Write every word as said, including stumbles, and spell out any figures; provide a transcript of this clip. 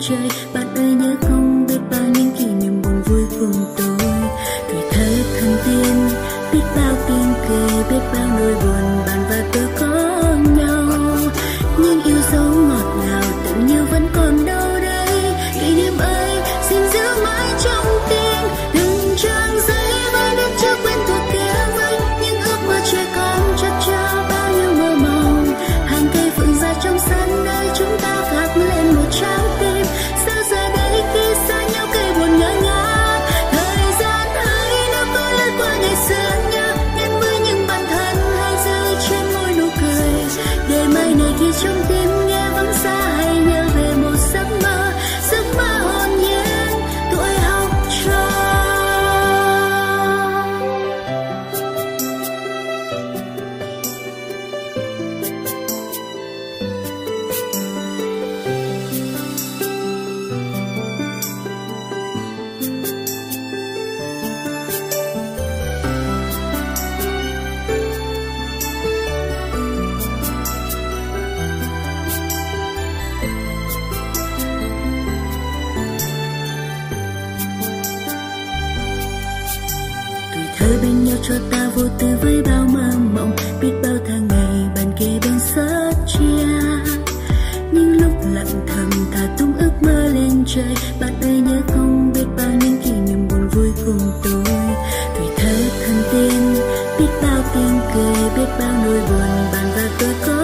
trời. Bạn ơi nhớ không, biết bao những kỷ niệm buồn vui cùng tôi. Tuổi thơ thân tiên, biết bao tiếng cười, biết bao nỗi buồn bạn và tôi có nhau. Nhưng yêu dấu ngọt ngào tưởng như vẫn còn đâu đây. Kỷ niệm ấy xin giữ mãi trong tim. Từng trang giấy với đất chưa quen thuộc kia vây, những ước mơ trẻ con chất chứa bao nhiêu mơ mộng. Hàng cây phượng già trong sân nơi chúng ta khắc lên một trái tim. Sao giờ đây khi xa nhau cây buồn ngỡ ngác. Thời gian ấy nó có lướt qua ngày xưa nhớ, nhắn với những bạn thân hay rơi trên môi nụ cười. Để mai này khi trong tim nghe vắng xa, hãy nhớ về một giấc mơ, giấc mơ hồn nhiên tuổi học trò. Thơ bên nhau cho ta vô tư với bao mơ mộng. Biết bao tháng ngày bàn kề bên sớt chia, những lúc lặng thầm thả tung ước mơ lên trời. Bạn ơi nhớ không, biết bao những kỷ niệm buồn vui cùng tôi. Tuổi thơ thân tiên, biết bao tiếng cười, biết bao nỗi buồn bạn và tôi có